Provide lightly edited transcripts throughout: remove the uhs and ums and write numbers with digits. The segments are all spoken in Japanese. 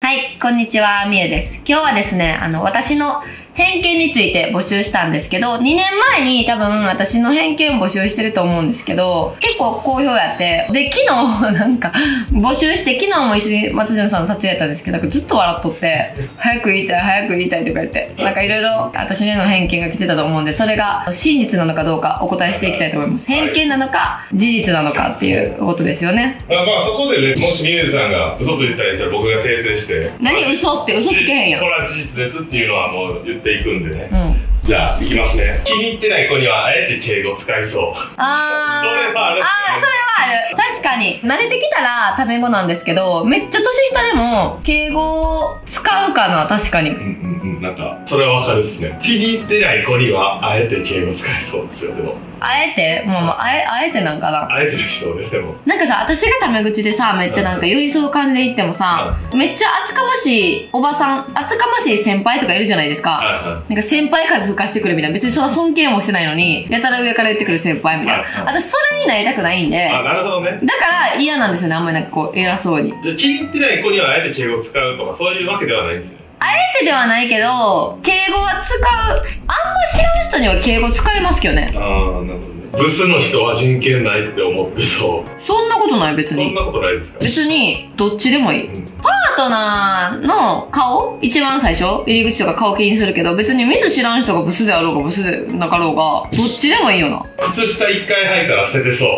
はい、こんにちは、みゆです。今日はですね、私の偏見について募集したんですけど、2年前に多分私の偏見募集してると思うんですけど、結構好評やって、で、昨日なんか募集して、昨日も一緒に松潤さんの撮影やったんですけど、なんかずっと笑っとって、早く言いたい、早く言いたいとか言って、なんかいろいろ私への偏見が来てたと思うんで、それが真実なのかどうかお答えしていきたいと思います。偏見なのか、事実なのかっていうことですよね。 まあそこでね、もしみゆさんが嘘ついてたりしたら僕が訂正して。 何嘘って嘘つけへんやん。 これは事実ですっていうのはもう言っていくんでね。じゃあ、いきますね。気に入ってない子にはあえて敬語使いそう。それはある。 それはある。確かに。慣れてきたらタメ語なんですけど、めっちゃ年下でも敬語使うかな、確かに。 なんか、それはわかるっすね。気に入ってない子にはあえて敬語使いそうですよ、でも。 あえてもう、あえてなんかな。 あえてでしょうね、でも。 なんかさ、私がタメ口でさ、めっちゃなんか寄り添う感じで言ってもさ、めっちゃ厚かましいおばさん、厚かましい先輩とかいるじゃないですか。なんか先輩風吹かしてくるみたいな。別にそんな尊敬もしてないのに、やたら上から言ってくる先輩みたいな。私それになりたくないんで。 なるほどね。 だから嫌なんですよね、あんまりなんかこう、偉そうに。 気に入ってない子にはあえて敬語使うとか、そういうわけではないんですよ。 あえてではないけど、敬語は使う。あんま知らん人には敬語使いますけどね。 なるほどね。ブスの人は人権ないって思ってそう。 そんなことない、別に。 そんなことないですか？ 別に、どっちでもいい。パートナーの顔一番最初入り口とか顔気にするけど、別にミス知らん人がブスであろうがブスでなかろうが、どっちでもいいよな。 靴下一回履いたら捨ててそう。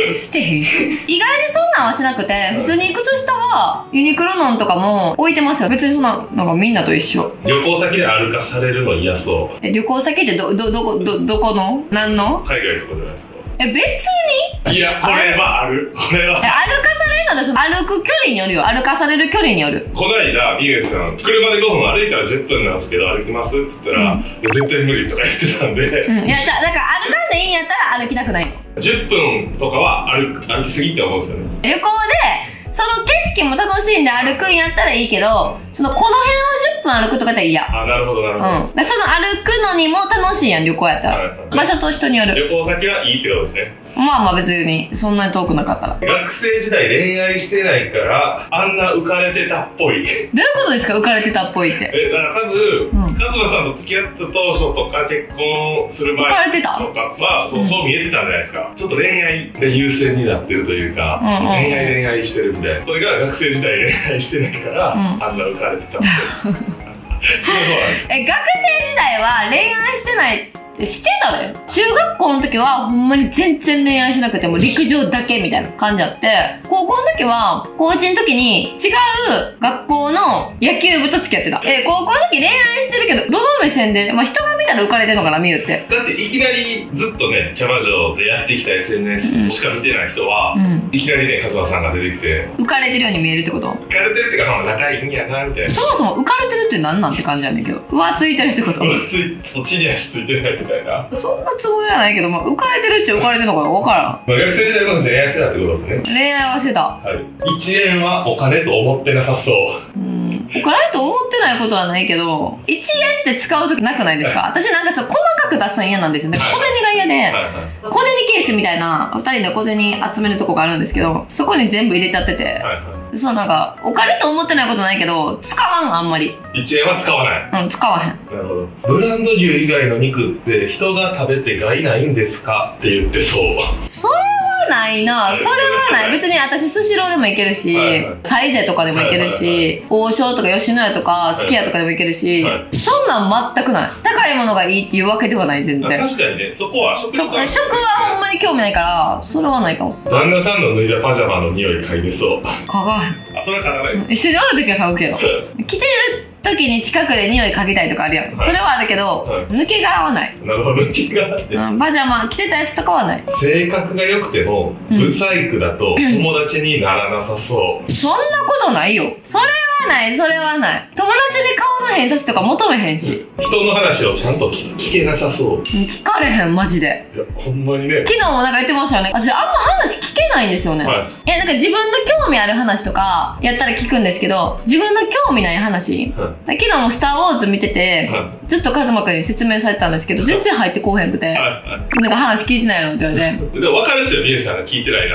捨てへんし。意外にそんなんはしなくて、普通に靴下はユニクロのんとかも置いてますよ。別にそんな、なんかみんなと一緒。 旅行先で歩かされるの嫌そう。 旅行先ってどこの何の海外とかじゃないですか。 別にいや、これはある。これは。 歩かされるのです。歩く距離によるよ。歩かされる距離による。 こないだ、みゆさん、車で5分歩いたら10分なんですけど、歩きますって言ったら、絶対無理とか言ってたんで。 いや、だから歩かんでいいんやったら歩きたくないの。 10分とかは歩きすぎって思うんですよね。 旅行で、その景色も楽しんで歩くんやったらいいけど、この辺を10分歩くとかだったら嫌。 なるほど、なるほど。 その歩くのにも楽しいやん、旅行やったら。場所と人による。 旅行先はいいってことですね。 まあ別に、そんなに遠くなかったら。 学生時代恋愛してないから、あんな浮かれてたっぽい。 どういうことですか、浮かれてたっぽいって。 だから多分、カズマさんと付き合った当初とか、結婚する前とか浮かれてたは、そう見えてたんじゃないですか。ちょっと恋愛で優先になってるというか、恋愛してるみたいな。それが学生時代恋愛してないから、あんな浮かれてたっぽい。学生時代は恋愛してないしてたね。中学校の時はほんまに全然恋愛しなくても陸上だけみたいな感じあって、高校の時は高1の時に違う学校の野球部と付き合ってた。高校の時恋愛してるけど、どの目線で、まあ、人が見たら浮かれてんのかな、みゆって。 だっていきなりずっとね、キャバ嬢でやってきた SNS しか見てない人は、いきなりね、カズマさんが出てきて浮かれてるように見えるってこと？ 浮かれてるっていうか、まあ仲いいんやな、みたいな。 そもそも浮かれてるって何なんって感じやねんけど。浮ついてるってこと？ そっちに足ついてないみたいな。 そんなつもりはないけど、まあ、浮かれてるっちゃ浮かれてるのかな、分からん。 学生時代まで恋愛してたってことですね。 恋愛はしてた。 はい。1円はお金と思ってなさそう。 お金と思ってないことはないけど、1円って使うときなくないですか？私なんかちょっと細かく出すの嫌なんですよね。小銭が嫌で、小銭ケースみたいな、2人で小銭集めるとこがあるんですけど、そこに全部入れちゃってて、そうなんか、お金と思ってないことないけど、使わん、あんまり。 1円は使わない。 使わへん。 なるほど。ブランド牛以外の肉って人が食べて害ないんですかって言ってそう。 それはないな。それはない。別に私、スシローでもいけるし、サイゼとかでもいけるし、王将とか吉野家とか、すき家とかでもいけるし、そんなん全くない。高いものがいいっていうわけではない、全然。 確かにね、そこは食はほんまに興味ないから、それはないかも。 旦那さんの脱いだパジャマの匂い嗅いでそう。 嗅がへん。 それは嗅がないです。 一緒におるときは嗅ぐけど。着てる時に近くで匂い嗅ぎたいとかあるやん。それはあるけど、抜け殻はない。 なるほど、抜け殻って。 パジャマ着てたやつとかはない。 性格が良くても、ブサイクだと友達にならなさそう。 そんなことないよ。それはない、それはない。友達に顔の偏差値とか求めへんし。 人の話をちゃんと聞けなさそう。 聞かれへん、マジで。 いや、ほんまにね。 昨日もなんか言ってましたよね。私、あんま話聞けないんですよね。いや、なんか自分の興味ある話とか、やったら聞くんですけど、自分の興味ない話。昨日もスターウォーズ見てて、ずっとカズマくんに説明されてたんですけど、全然入ってこうへんくて、なんか話聞いてないのって言われて。 でも分かるっすよ、ミネさんが聞いてないなっていう時。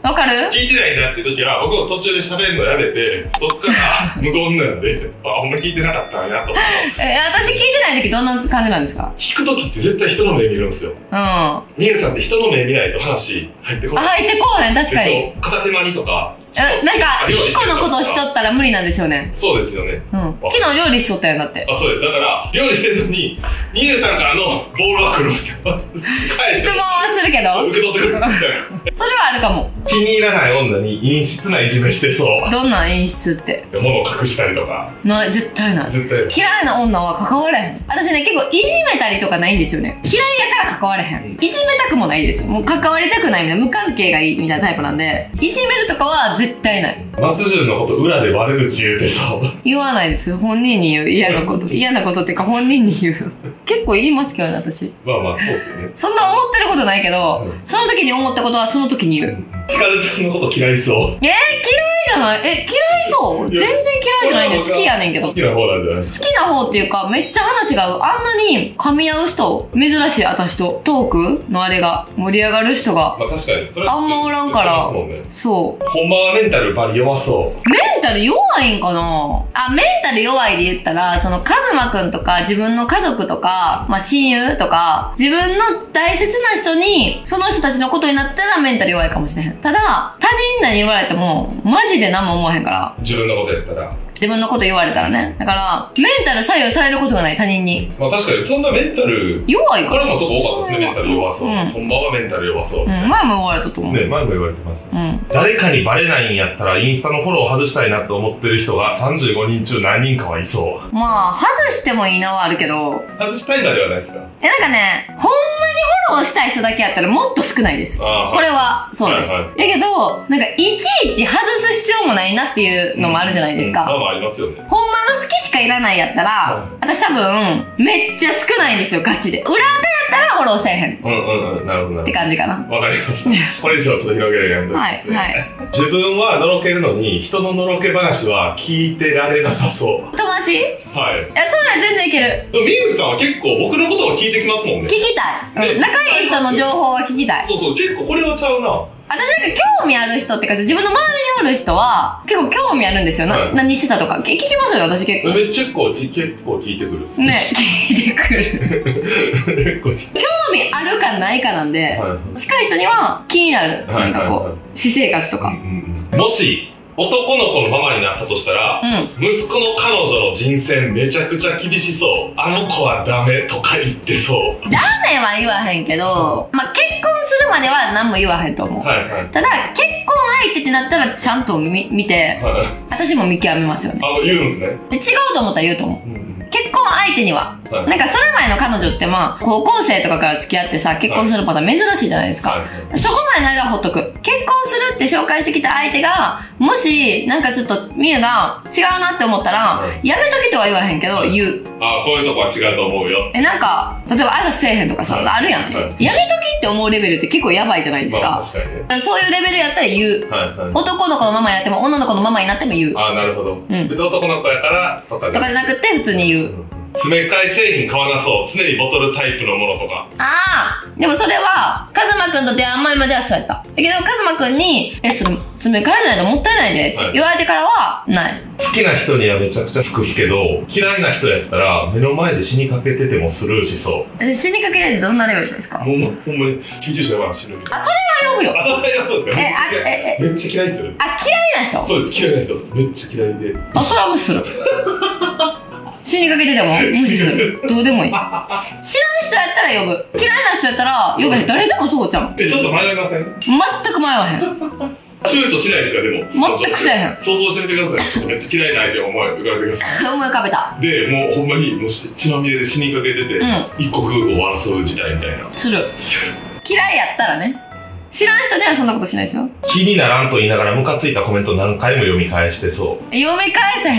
わかる？ 聞いてないなっていう時は、僕も途中で喋るのやめて、そっから無言なんで、あんま聞いてなかったんやと。 私聞いてない時どんな感じなんですか？ 聞く時って絶対人の目見るんですよ。みゆさんって人の目見ないと話入ってこない。 入ってこない、確かに。 そう、片手間にとか。 なんか、一個のことをしとったら無理なんですよね。 そうですよね。 昨日料理しとったよ、だって。 そうです。だから、料理してるのに、みゆさんからのボールは来るんですよ。返して。質問はするけど。受け取ってくるみたいな。それはあるかも。気に入らない女に陰湿ないじめしてそう。どんな陰湿って？物を隠したりとか。絶対ない。絶対。嫌いな女は関われへん。私ね、結構いじめたりとかないんですよね。嫌いやから関われへん。いじめたくもないです。もう関わりたくないみたいな、無関係がいいみたいなタイプなんで、いじめるとかは絶対ない。松潤のこと裏で悪口言うてそう。言わないですよ。本人に言う。嫌なこと。嫌なことっていうか本人に言う。結構言いますけどね、私。まあまあ、そうですよね。そんな思ってることないけど、その時に思ったことはその時に言う。ヒカルさんのこと嫌いそう。嫌いじゃない？嫌いそう？全然嫌いじゃないね。好きやねんけど。好きな方なんじゃない？好きな方っていうか、めっちゃ話が合う。あんなに噛み合う人、珍しい私と。トークのあれが盛り上がる人が。まあ確かに。あんまおらんから。そう。ほんまはメンタルバリ弱そう。メンタル弱いんかな？メンタル弱いで言ったら、そのカズマくんとか、自分の家族とか、まあ親友とか、自分の大切な人に、その人たちのことになったらメンタル弱いかもしれへん。ただ、他人に言われても、マジで何も思わへんから。自分のことやったら。自分のこと言われたらね。だから、メンタル左右されることがない他人に。まあ確かに、そんなメンタル。弱いから。これもちょっと多かったですね、メンタル弱そう。本番はメンタル弱そう。前も言われたと思う。ね、前も言われてました。誰かにバレないんやったら、インスタのフォロー外したいなと思ってる人が35人中何人かはいそう。まあ、外してもいいなはあるけど。外したいなではないですか？なんかね、ほんまにフォローしたい人だけやったらもっと少ないです。これは、そうです。だけど、なんか、いちいち外す必要もないなっていうのもあるじゃないですか。ありますよね。ほんまの好きしかいらないやったら、私多分、めっちゃ少ないんですよ、ガチで。裏垢やったらフォローせえへん。なるほど。って感じかな。わかりました。これ以上ちょっと広げるやんと。はい。自分はのろけるのに、人ののろけ話は聞いてられなさそう。友達？はい。それは全然いける。でも、みゆさんは結構僕のことを聞いてきますもんね。聞きたい。仲いい人の情報は聞きたい。そうそう、結構これはちゃうな。私なんか興味ある人ってか、自分の周りにおる人は、結構興味あるんですよ。何してたとか。聞きますよ、私結構。結構聞いてくるっすね。聞いてくる。興味あるかないかなんで、近い人には気になる。なんかこう、私生活とか。もし、男の子のママになったとしたら、息子の彼女の人生めちゃくちゃ厳しそう。あの子はダメとか言ってそう。ダメは言わへんけど、まあ、結婚するまでは何も言わへんと思う。ただ、結婚相手ってなったらちゃんと見て、私も見極めますよね。言うんすね。違うと思ったら言うと思う。結婚相手には。なんかそれ前の彼女ってまあ、高校生とかから付き合ってさ、結婚するパターン珍しいじゃないですか。そこまでの間はほっとく。結婚するって紹介してきた相手が、もし、なんかちょっと、みゆが違うなって思ったら、やめときとは言わへんけど、言う。こういうとこは違うと思うよ。なんか、例えば挨拶せえへんとかさ、あるやん。やめときって思うレベルって結構やばいじゃないですか。確かにね。そういうレベルやったら言う。男の子のママになっても、女の子のママになっても言う。なるほど。別に男の子やから、とかじゃなくて、普通に言う。詰め替え製品買わなそう。常にボトルタイプのものとか。でもそれは、カズマくんと出会う前まではそうやった。だけど、カズマくんに、それ、詰め替えじゃないともったいないでって言われてからは、ない。好きな人にはめちゃくちゃ尽くすけど、嫌いな人やったら、目の前で死にかけててもスルーしそう。死にかけてどんなレベルですか？ほんまに、緊急車が死ぬみたいな。それは呼ぶよ。それは呼ぶんですよ。めっちゃ嫌いですよ。嫌いな人？そうです、嫌いな人です。めっちゃ嫌いで。それは無視する。死にかけてでも無視する。どうでもいい。知らん人やったら呼ぶ。嫌いな人やったら呼べへん。誰でもそうじゃん。ちょっと迷いません？全く迷わへん。躊躇しないですか、でも。全くせえへん。想像してみてください。めっちゃ嫌いな相手を思い浮かべてください。思い浮かべた。で、もうほんまに、血まみれで死にかけてて、一刻を争う時代みたいな。する。嫌いやったらね。知らん人にはそんなことしないですよ。気にならんと言いながらムカついたコメント何回も読み返してそう。読み返せへん。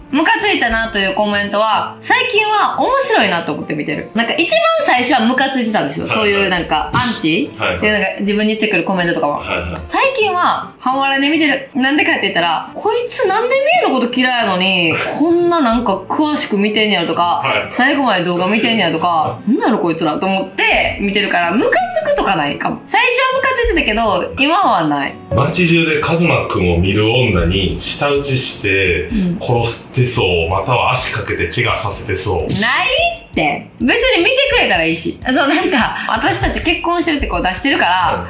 ムカついたなというコメントは、最近は面白いなと思って見てる。なんか一番最初はムカついてたんですよ。そういうなんかアンチっていうなんか自分に言ってくるコメントとかは。最近は半笑いで見てる。なんでかって言ったら、こいつなんでミエのこと嫌いやのに、こんななんか詳しく見てんやろとか、最後まで動画見てんやろとか、なんだろこいつらと思って見てるから、ムカつくとかないかも。最初はムカついてたけど、今はない。 街中でカズマくんを見る女に舌打ちして殺してそう、または足かけて怪我させてそう。 ないって。別に見てくれたらいいし。そう、なんか、私たち結婚してるってこう出してるから、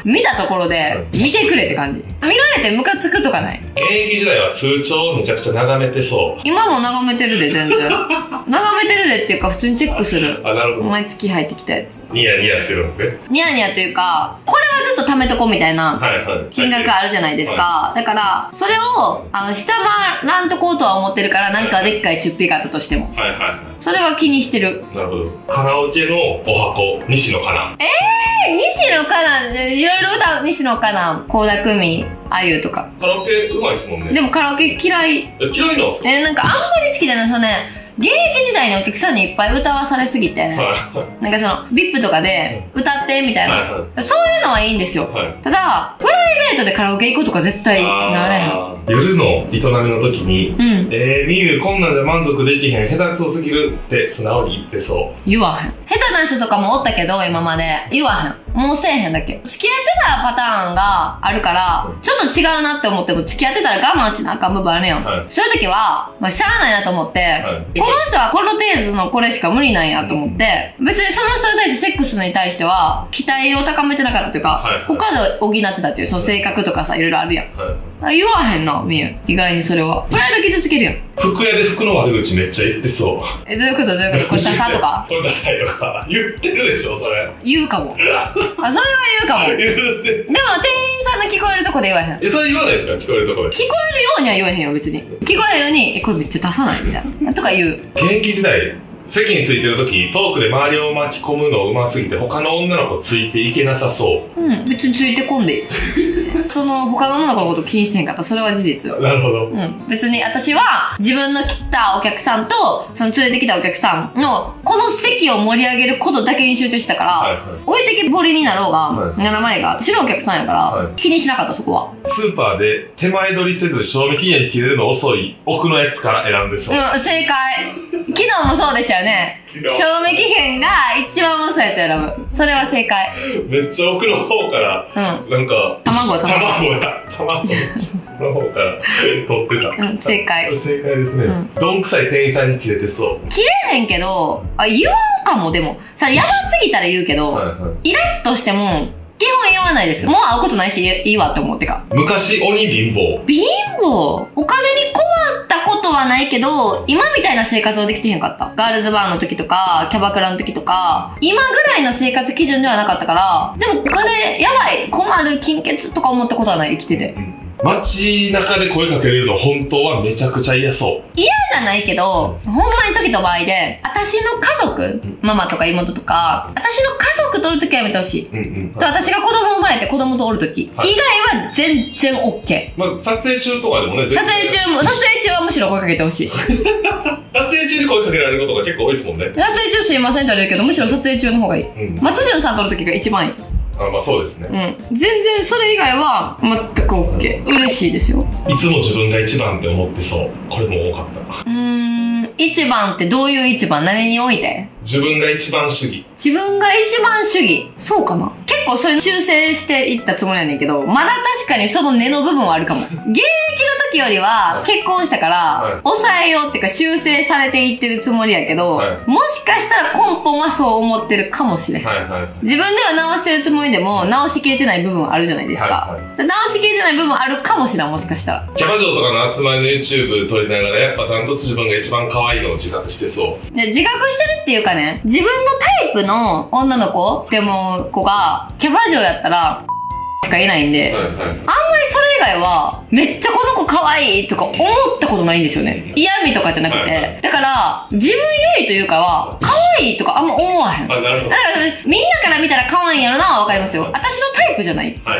見たところで、見てくれって感じ。見られてムカつくとかない。 現役時代は通帳をめちゃくちゃ眺めてそう。 今も眺めてるで、全然。眺めてるでっていうか、普通にチェックする。 あ、なるほど。 毎月入ってきたやつ。 ニヤニヤしてるんですね。 ニヤニヤというか、これはずっと貯めとこうみたいな、金額あるじゃないですか。だから、それを、下回らんとこうとは思ってるから、なんかでっかい出費があったとしても。それは気にしてる。 なるほど。カラオケのお箱、西野カナ。 西野カナ、いろいろ歌う。西野カナ、倖田來未、あゆとか。 カラオケうまいですもんね。 でもカラオケ嫌い。 嫌いなんですか？ なんかあんまり好きじゃない。そうね、現役時代にお客さんにいっぱい歌わされすぎて、なんかその、VIP とかで歌ってみたいな。そういうのはいいんですよ。ただ、プライベートでカラオケ行くとか絶対なれへん。 夜の営みの時に、みゆこんなんじゃ満足できへん、下手くそすぎるって素直に言ってそう。 言わへん。下手な人とかもおったけど、今まで。言わへん。もうせえへんだけ。付き合ってたパターンがあるから、ちょっと違うなって思っても付き合ってたら我慢しなあかん部分あるやん。そういう時は、まあ、しゃあないなと思って、この人はこの程度のこれしか無理なんやと思って、別にその人に対してセックスに対しては、期待を高めてなかったというか、他で補ってたっていう、その性格とかさ、いろいろあるやん。言わへんな、みゆ。意外にそれは。プライド傷つけるやん。 服屋で服の悪口めっちゃ言ってそう。 どういうことこれダサとかこれダサいとか。言ってるでしょ、それ。 言うかも。それは言うかも。でも、店員さんの聞こえるとこで言わへん。 それ言わないですか、聞こえるとこで。 聞こえるようには言わへんよ、別に。聞こえるように、これめっちゃダサないみたいな。とか言う。 現役時代、席についてる時、トークで周りを巻き込むの上手すぎて、他の女の子ついていけなさそう。 別についてこんでいい。その他の女の子のこと気にしてへんかったらそれは事実よ。 なるほど。 別に私は自分の来たお客さんとその連れてきたお客さんのこの席を盛り上げることだけに集中したから、置いてけぼりになろうが、7枚が私のお客さんやから、気にしなかったそこは。 スーパーで手前取りせず賞味期限切れるの遅い奥のやつから選んでそう。 正解。昨日もそうでしたよね。賞味期限が一番遅いやつ選ぶ。それは正解。 めっちゃ奥の方から、なんか、 卵の方から取ってた。 正解。 正解ですね。どんくさい店員さんに切れてそう。 切れへんけど、言わんかも、でも。やばすぎたら言うけど、イラッとしても、基本言わないですよ。もう会うことないし、いいわって思ってか。 昔、鬼貧乏。 貧乏？お金に困ったことはないけど、今みたいな生活はできてへんかった。ガールズバーの時とか、キャバクラの時とか、今ぐらいの生活基準ではなかったから、でもお金、やばい、困る、金欠とか思ったことはない、生きてて。 街中で声かけれるの本当はめちゃくちゃ嫌そう。 嫌じゃないけど、ほんまに時と場合で、私の家族、ママとか妹とか、私の家族とおるときはやめてほしい。私が子供生まれて子供とおるとき、以外は全然 OK。 まあ、撮影中とかでもね、 撮影中はむしろ声かけてほしい。 撮影中に声かけられることが結構多いですもんね。 撮影中すいませんって言われるけど、むしろ撮影中の方がいい。松潤さんとおるときが一番いい。 まあそうですね。 全然それ以外は全く OK。嬉しいですよ。 いつも自分が一番って思ってそう。これも多かった。 一番ってどういう一番？何において？ 自分が一番主義。 自分が一番主義。そうかな？結構それ修正していったつもりやねんけど、まだ確かにその根の部分はあるかも。現役の時よりは結婚したから、抑えようっていうか修正されていってるつもりやけど、もしかしたら根本はそう思ってるかもしれん。自分では直してるつもりでも直しきれてない部分はあるじゃないですか。直しきれてない部分あるかもしれん、もしかしたら。 キャバ嬢とかの集まりの YouTube 撮りながらやっぱダントツ自分が一番可愛いのを自覚してそう。 で、自覚してるっていうかね、自分のタイプの女の子って思う子がキャバ嬢やったらしかいないんで、あんまりそれ以外は、めっちゃこの子可愛いとか思ったことないんですよね。嫌味とかじゃなくて。だから、自分よりというかは、可愛いとかあんま思わへん。 なるほど。 だからみんなから見たら可愛いんやろなはわかりますよ。私のタイプじゃない。から、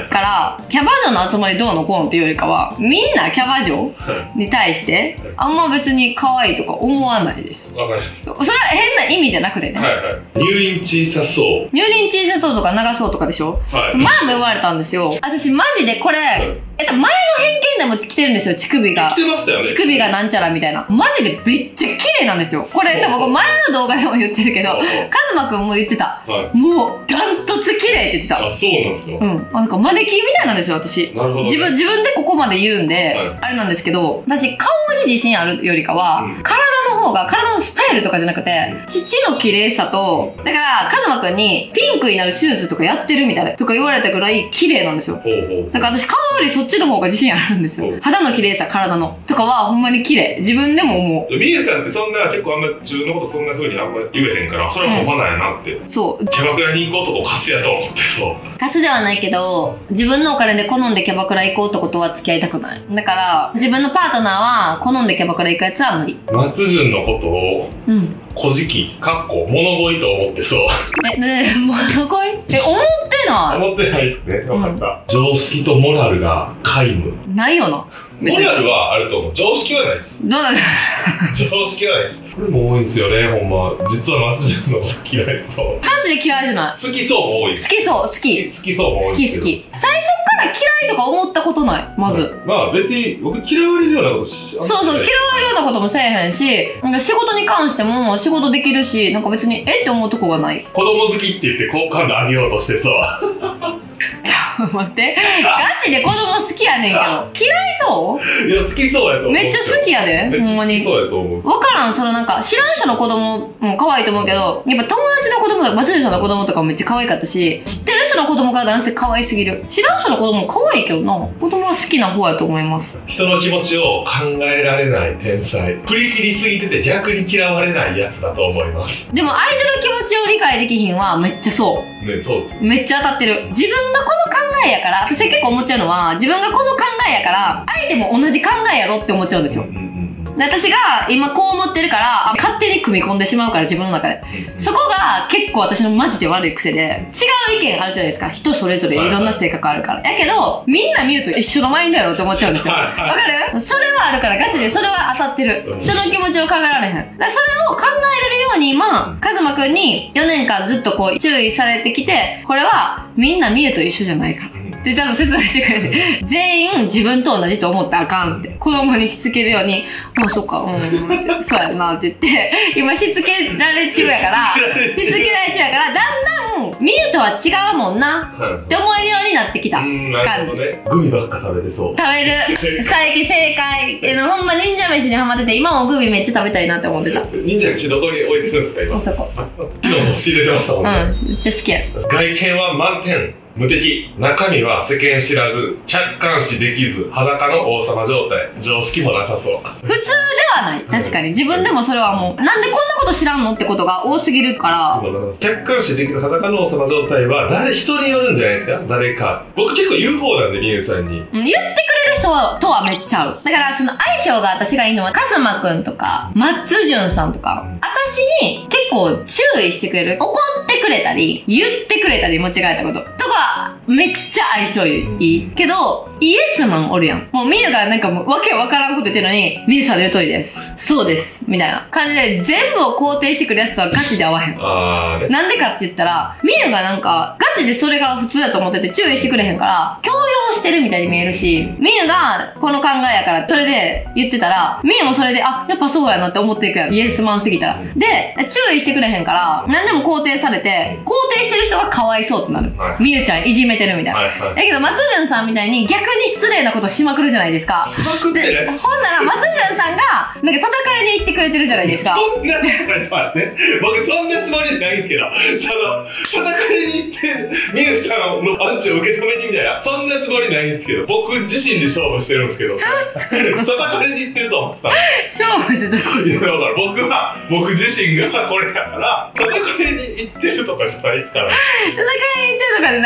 キャバ嬢の集まりどうのこうのっていうよりかは、みんなキャバ嬢に対して、あんま別に可愛いとか思わないです。 わかります。 それは変な意味じゃなくてね。 乳輪小さそう。 乳輪小さそうとか長そうとかでしょ。前も言われたんですよ。私マジでこれ、前の偏見でも来てるんですよ、乳首が。 来てましたよね。 乳首がなんちゃらみたいな。マジでめっちゃ綺麗なんですよ。これ多分前の動画でも言ってるけど、カズマくんも言ってた。もう、ダントツ綺麗って言ってた。 あ、そうなんですか。 なんかマネキンみたいなんですよ、私。 なるほど。 自分でここまで言うんで、あれなんですけど、私顔に自信あるよりかは、体の方が、体のスタイルとかじゃなくて、乳の綺麗さと、だから、カズマくんにピンクになる手術とかやってるみたいな、とか言われたぐらい綺麗なんですよ。だから私顔よりそっちの方が自信あるんですよ。肌の綺麗さ、体の。とかはほんまに綺麗。自分でも思う。 ミユさんってそんな、結構あんま自分のことそんな風にあんま言えへんから、それはほんまなんやなって。 そう。 キャバクラに行こうとこカスやと思ってそう。 カスではないけど、自分のお金で好んでキャバクラ行こう男とは付き合いたくない。だから、自分のパートナーは好んでキャバクラ行くやつは無理。 松潤のことを、小じき、かっこ、物乞いと思ってそう。 物乞い？思ってない。 思ってないですね。わかった。常識とモラルが皆無。 ないよな。 モラルはあると思う。常識はないです。 どうだね。 常識はないです。これも多いんですよね、ほんま。実は松潤のこと嫌いそう。 マジで嫌いじゃない。 好きそうも多い。 好きそう、好き。 好きそうも多い。 好き。最初から嫌いとか思ったことない、まず。 まあ別に僕嫌われるようなことそう、嫌われるようなこともせえへんし、なんか仕事に関しても仕事できるし、なんか別にって思うとこがない。 子供好きって言って好感度上げようとしてそう。 ちょっと待って。ガチで子供好きやねんけど。嫌いそう？ いや、好きそうやと思う。 めっちゃ好きやで。ほんまに。 好きそうやと思う。 わからん、なんか、知らん人の子供も可愛いと思うけど、やっぱ友達の子供とか、松潤さんの子供とかもめっちゃ可愛かったし、知ってる人の子供が男性可愛すぎる。知らん人の子供も可愛いけどな。子供は好きな方やと思います。 人の気持ちを考えられない天才。振り切りすぎてて逆に嫌われないやつだと思います。 でも相手の気持ちを理解できひんはめっちゃそう。 ね、そうです。 めっちゃ当たってる。自分がこの考えやから、私は結構思っちゃうのは、自分がこの考えやから、相手も同じ考えやろって思っちゃうんですよ。で私が今こう思ってるから、勝手に組み込んでしまうから自分の中で。そこが結構私のマジで悪い癖で、違う意見あるじゃないですか。人それぞれいろんな性格あるから。やけど、みんな見ると一緒のマインドやろって思っちゃうんですよ。わかる？それはあるからガチでそれは当たってる。人の気持ちを考えられへん。だからそれを考えれるように今、カズマくんに4年間ずっとこう注意されてきて、これはみんな見ると一緒じゃないから。で、ちゃんと説明してくれて、全員自分と同じと思ったらあかんって。子供にしつけるように、あ、そっか、そうやなって言って、今しつけられちゃうやから、だんだん、見るとは違うもんな、って思えるようになってきた感じ。 グミばっか食べてそう。 食べる。最近正解。ほんま忍者飯にハマってて、今もグミめっちゃ食べたいなって思ってた。 忍者飯どこに置いてるんですか、今。 そこ。 昨日も仕入れてましたもんね。 めっちゃ好きや。 外見は満点。無敵。中身は世間知らず、客観視できず、裸の王様状態。常識もなさそう。 普通ではない。確かに。自分でもそれはもう、なんでこんなこと知らんのってことが多すぎるから。 客観視できず、裸の王様状態は、人によるんじゃないですか？誰か。僕結構言う方なんで、みゆさんに。 言ってくれる人とはめっちゃ合う。だからその相性が私がいいのは、カズマくんとか、松潤さんとか、私に結構注意してくれる。怒ってくれたり、言ってくれたり、間違えたこと。とか、めっちゃ相性いい。けど、イエスマンおるやん。もうミユがなんかもうわけわからんこと言ってるのに、ミユさんの言う通りです。そうです。みたいな感じで全部を肯定してくるやつとはガチで合わへん。なんでかって言ったら、ミユがなんか、ガチでそれが普通だと思ってて注意してくれへんから、強要してるみたいに見えるし、ミユがこの考えやからそれで言ってたら、ミユもそれで、あ、やっぱそうやなって思っていくやん。イエスマンすぎたら。で、注意してくれへんから、何でも肯定されて、肯定してる人がかわいそうってなる。ミユちゃんいじめてるみたいな。だけど松潤さんみたいに逆に失礼なことしまくるじゃないですか。で、ほんなら松潤さんが、なんか叩かれに行ってくれてるじゃないですか。 そんな、ちょっと待って。僕そんなつもりじゃないんですけど、叩かれに行って、ミユさんのパンチを受け止めにみたいな、そんなつもりないんですけど、僕自身で勝負してるんですけど、叩かれに行ってると思ってた。 勝負ってどういうこと？いや、だから僕自身がこれだから、叩かれに行ってるとかじゃないですから。 叩かれに行ってるとかじゃな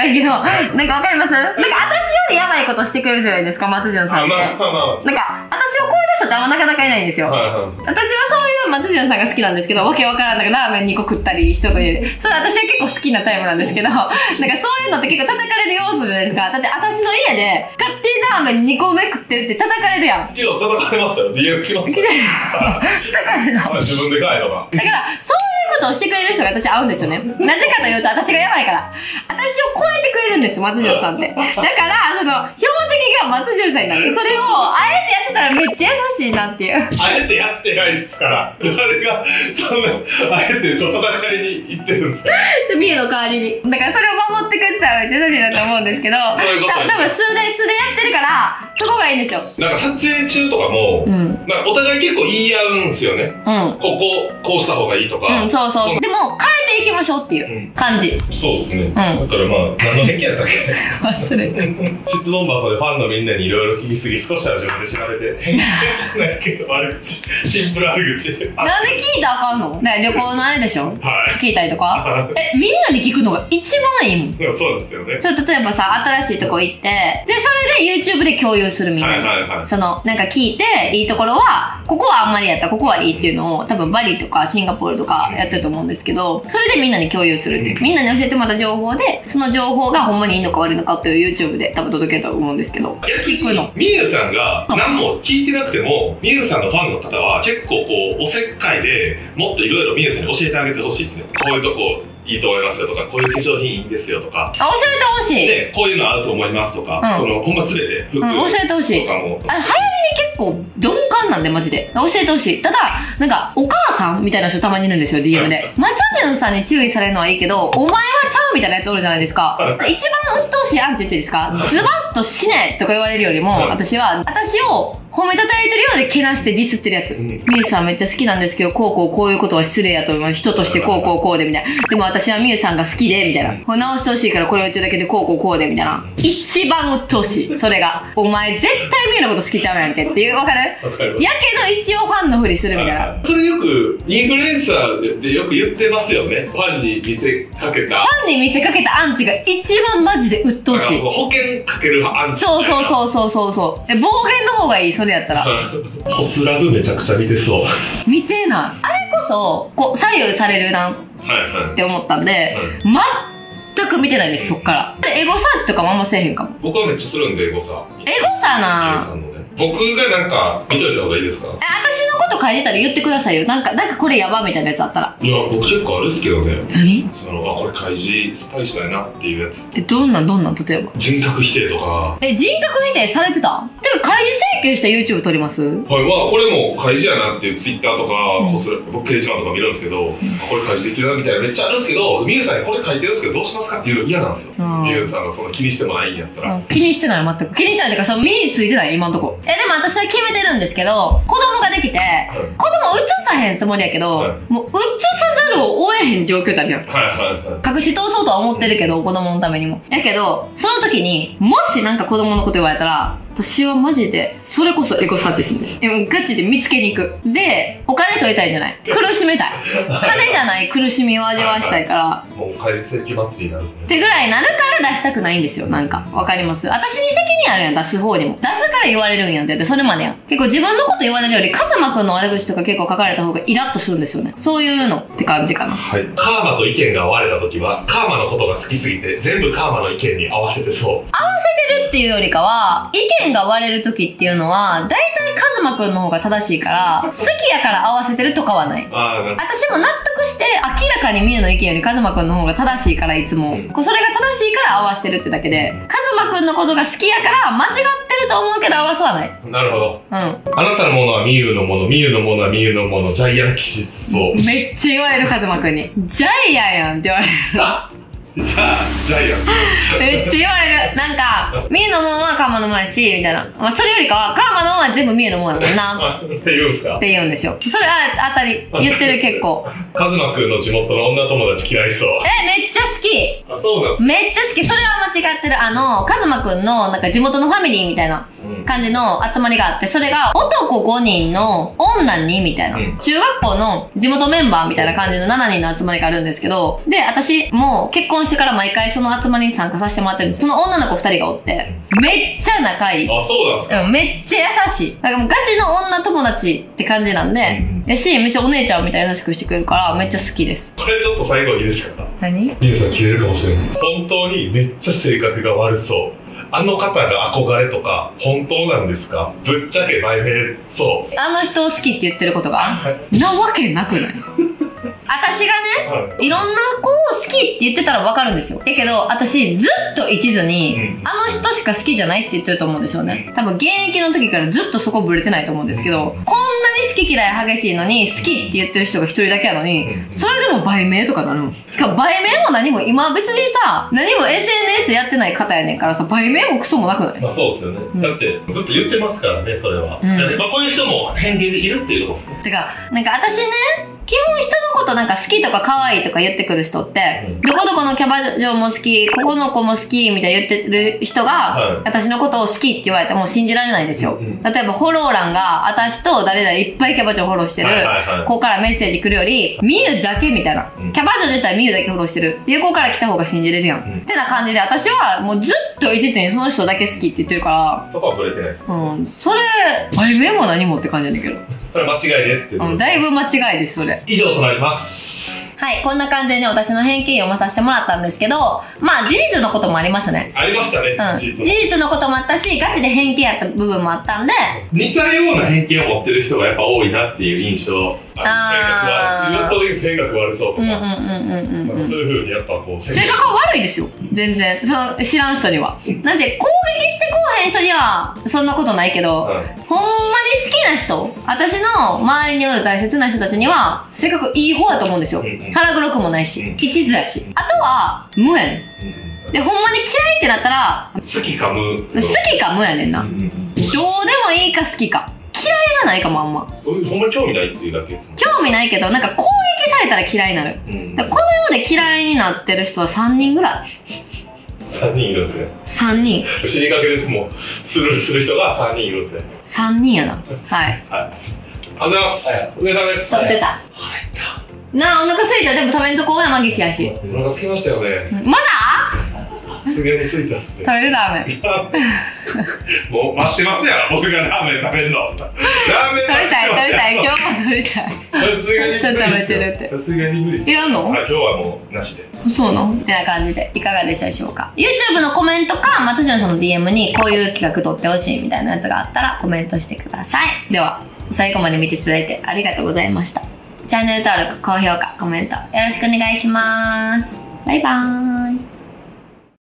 ないけど、なんかわかります？なんか私よりやばいことしてくれるじゃないですか、松潤さんって。なんか、私を超える人ってあんまなかなかいないんですよ。私はそういう松潤さんが好きなんですけど、わけわからん、なんかラーメン2個食ったり、人とで。それ私は結構好きなタイプなんですけど、なんかそういうのって結構叩かれる要素じゃないですか。だって私の家で、勝手にラーメン2個目食ってるって叩かれるやん。 昨日叩かれましたよ。DM 来ましたよ。叩かれるの。自分で買えとか。だから、 そういうことをしてくれる人が私合うんですよね。なぜかというと、私がやばいから。私を超えてくれるんです、松潤さんって。だから、標的が松潤さんになる。それを、あえてやってたらめっちゃ優しいなっていう。 あえてやってないですから。誰が、そんな、あえて戦いに行ってるんですか？ ミエの代わりに。だからそれを守ってくれてたらめっちゃ優しいなと思うんですけど、多分素でやってるから、そこがいいんですよ。 なんか撮影中とかも、なんかお互い結構言い合うんですよね。こうした方がいいとか。 そうそう。でも、変えていきましょうっていう感じ。 そうですね。だからまあ、何の偏見やったっけ？ 忘れて。 質問箱でファンのみんなにいろいろ聞きすぎ、少しは自分で調べて、偏見じゃないけど、悪口。シンプル悪口。 なんで聞いたらあかんの？旅行のあれでしょ？ はい。 聞いたりとか？みんなに聞くのが一番いいもん。 そうですよね。 それ例えばさ、新しいとこ行って、で、それで YouTube で共有するみんなに。その、なんか聞いて、いいところは、ここはあんまりやった、ここはいいっていうのを、多分バリとかシンガポールとかやってると思うんですけど、それでみんなに共有するっていう。みんなに教えてもらった情報で、その情報がほんまにいいのか悪いのかっていう YouTube で多分届けると思うんですけど、聞くの。 みゆさんが何も聞いてなくても、みゆさんのファンの方は結構こう、おせっかいでもっといろいろみゆさんに教えてあげてほしいですね。こういうとこいいと思いますよとか、こういう化粧品いいんですよとか。 教えてほしい。 で、こういうの合うと思いますとか、その、ほんますべて、服とかも。 教えてほしい。流行りに結構鈍感なんで、マジで。教えてほしい。ただ、なんか、お母さんみたいな人たまにいるんですよ、DM で。松潤さんに注意されるのはいいけど、お前はちゃうみたいなやつおるじゃないですか。一番鬱陶しいアンチって言っていいですか？ズバッと死ねとか言われるよりも、私を、褒めたたえてるようでけなしてディスってるやつ。みゆさんめっちゃ好きなんですけど、こういうことは失礼やと思います。人としてこうで、みたいな。でも私はみゆさんが好きで、みたいな。これ直してほしいからこれを言ってるだけでこうで、みたいな。一番鬱陶しい。それが。お前絶対みゆのこと好きちゃうやんけっていう、わかる？やけど一応ファンのふりするみたいな。 それよく、インフルエンサーでよく言ってますよね。ファンに見せかけた。 ファンに見せかけたアンチが一番マジで鬱陶しい。 保険かけるアンチ。 そう。暴言の方がいい、それやったら。 ホスラブめちゃくちゃ見てそう。 見てない。あれこそ、左右されるなって思ったんで、全く見てないです、そっから。エゴサーチとかもあんませえへんかも。 僕はめっちゃするんで、エゴサな僕がなんか、見といた方がいいですか？ 私のこと書いてたら言ってくださいよ。なんかこれやばみたいなやつあったら。 いや、僕結構あるっすけどね。 何？ これ開示スパイスだなっていうやつ。 どんなん例えば。 人格否定とか。 人格否定されてた？てか開示請求した YouTube 撮ります？ はい、これも開示やなっていう Twitter とか、僕掲示板とか見るんですけど、これ開示できるなみたいなめっちゃあるんですけど、みゆさんにこれ書いてるんですけどどうしますかっていうの嫌なんですよ。みゆさんがその気にしてもないんやったら。 気にしてない、全く。気にしてないっていうか、その身についてない、今のとこ。でも私は決めてるんですけど、子供ができて、子供映さへんつもりやけど、もう映さざるを得へん状況ってあるやん。隠し通そうとは思ってるけど、子供のためにも。やけど、その時に、もしなんか子供のこと言われたら、私はマジで、それこそエゴサーチするね。ガチで見つけに行く。で、お金取りたいんじゃない。苦しめたい。金じゃない苦しみを味わわしたいから。 もう開示請求祭りになるんですね。 ってぐらいなるから出したくないんですよ。なんか。わかります？私に責任あるやん、出す方にも。出すから言われるんやんって言って、それまでやん。結構自分のこと言われるより、カズマくんの悪口とか結構書かれた方がイラッとするんですよね。そういうのって感じかな。 はい。カーマと意見が割れた時は、カーマのことが好きすぎて、全部カーマの意見に合わせてそう。 合わせてるっていうよりかは、意見が割れる時っていうのは、だいたいカズマくんの方が正しいから、好きやから合わせてるとかはない。私も納得して、明らかにみゆの意見よりカズマくんの方が正しいから、いつも。それが正しいから合わせてるってだけで、カズマくんのことが好きやから間違ってると思うけど合わすはない。 なるほど。あなたのものはみゆのもの、みゆのものはみゆのもの、ジャイアン気質そう。 めっちゃ言われる、カズマくんに。ジャイアンやんって言われる。 ジャイアン。 めっちゃ言われる。なんか、みゆのもんはカーマのもんやし、みたいな。それよりかは、カーマのもんは全部みゆのもんやもんな。 って言うんですか？ って言うんですよ。それは当たり、言ってる結構。 カズマくんの地元の女友達嫌いそう。 めっちゃ好き。 そうなんですか？ めっちゃ好き。それは間違ってる。カズマくんの、なんか地元のファミリーみたいな。 感じの集まりがあって、それが男5人の女2みたいな、中学校の地元メンバーみたいな感じの7人の集まりがあるんですけど、で、私もう結婚してから毎回その集まりに参加させてもらってるんです。その女の子2人がおって、めっちゃ仲いい。 あ、そうなんですか。 めっちゃ優しい。なんかもうガチの女友達って感じなんで、やし、めっちゃお姉ちゃんみたいに優しくしてくれるから、めっちゃ好きです。 これちょっと最後いいですか？ 何？ ミネさん切れるかもしれない。本当にめっちゃ性格が悪そう。あの方が憧れとか、本当なんですか？ぶっちゃけ売名そう。 あの人を好きって言ってることが、なわけなくない？私がね、いろんな子を好きって言ってたらわかるんですよ。だけど、私ずっと一途に、あの人しか好きじゃないって言ってると思うんですよね。多分現役の時からずっとそこブレてないと思うんですけど、こんなに好き嫌い激しいのに、好きって言ってる人が一人だけやのに、それでも売名とかなるの。しかも売名も何も、今別にさ、何も SNS やってない方やねんからさ、売名もクソもなくない？ まあそうですよね。だって、ずっと言ってますからね、それは。まあこういう人も偏見でいるっていうことですね。 てか、なんか私ね、基本人のことなんか好きとか可愛いとか言ってくる人って、どこどこのキャバ嬢も好き、ここの子も好きみたいな言ってる人が、私のことを好きって言われても信じられないんですよ。例えばフォロー欄が私と誰々いっぱいキャバ嬢フォローしてる子からメッセージ来るより、ミユだけみたいな。キャバ嬢自体ミユだけフォローしてるっていう子から来た方が信じれるやん。ってな感じで、私はもうずっと一途にその人だけ好きって言ってるから。 そこはブレてないです。 それ、売名も何もって感じなんだけど。 それは間違いですって。 だいぶ間違いです、それ。 以上となります。 はい、こんな感じでね、私の偏見読まさせてもらったんですけど、まあ、事実のこともありましたね。 ありましたね、 事実のこともあったし、ガチで偏見やった部分もあったんで、 似たような偏見を持ってる人がやっぱ多いなっていう印象。性格悪そうとか。そういう風にやっぱこう。 性格は悪いですよ。全然。知らん人には。なんで、攻撃してこうへん人には、そんなことないけど、ほんまに好きな人、私の周りにおる大切な人たちには、性格いい方だと思うんですよ。腹黒くもないし、一途やし。あとは、無やねん。で、ほんまに嫌いってなったら、 好きか無。 好きか無やねんな。どうでもいいか好きか。嫌いがないかもあんま。 ほんまに興味ないっていうだけですもん。 興味ないけど、なんか攻撃されたら嫌いになる。この世で嫌いになってる人は3人ぐらい。 3人いるんですね。 3人。 死にかけてもスルーする人が3人いるんですね。 3人やな。はい。 ありがとうございます。お疲れ様です。 撮ってた。なあ、お腹空いた。でも食べんとこうや、マギシやし。 お腹空きましたよね。 まだすげについたっすね。 食べるラーメン。 もう待ってますやん、僕がラーメン食べんの。ラーメン食べたい、今日も食べたい。 さすがに無理食べてるって。 さすがに無理っす。 いらんの？ 今日はもうなしで。 そうなの？ってな感じで、いかがでしたでしょうか。YouTube のコメントか、松潤さんの DM にこういう企画撮ってほしいみたいなやつがあったらコメントしてください。では、最後まで見ていただいてありがとうございました。チャンネル登録、高評価、コメントよろしくお願いします。バイバーイ。